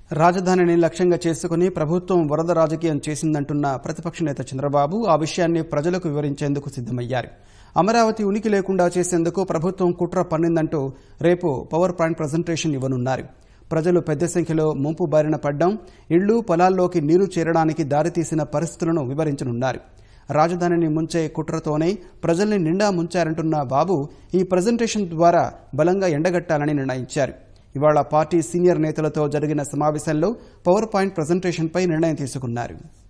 రాజధానిని లక్ష్యంగా చేసుకుని ప్రభుత్వం వరద రాజకీయం చేసిందంటున్న ప్రతిపక్ష నేత చంద్రబాబు ఆ విషయాన్ని ప్రజలకు వివరించేందుకు సిద్దమయ్యారు. అమరావతి ఉనికి లేకుండా చేసేందుకు ప్రభుత్వం కుట్ర పన్నిందంటూ రేపు పవర్ పాయింట్ ప్రజెంటేషన్ ఇవ్వనున్నారు. ప్రజలు పెద్ద సంఖ్యలో ముంపు బారిన పడ్డం, ఇళ్లు పొలాల్లోకి నీరు చేరడానికి దారితీసిన పరిస్థితులను వివరించనున్నారు. రాజధానిని ముంచే కుట్రతోనే ప్రజల్ని నిండా ముంచారంటున్న బాబు ఈ ప్రజెంటేషన్ ద్వారా బలంగా ఎండగట్టాలని నిర్ణయించారు. ఇవాళ పార్టీ సీనియర్ నేతలతో జరిగిన సమావేశంలో పవర్ పాయింట్ ప్రజెంటేషన్పై నిర్ణయం తీసుకున్నారు.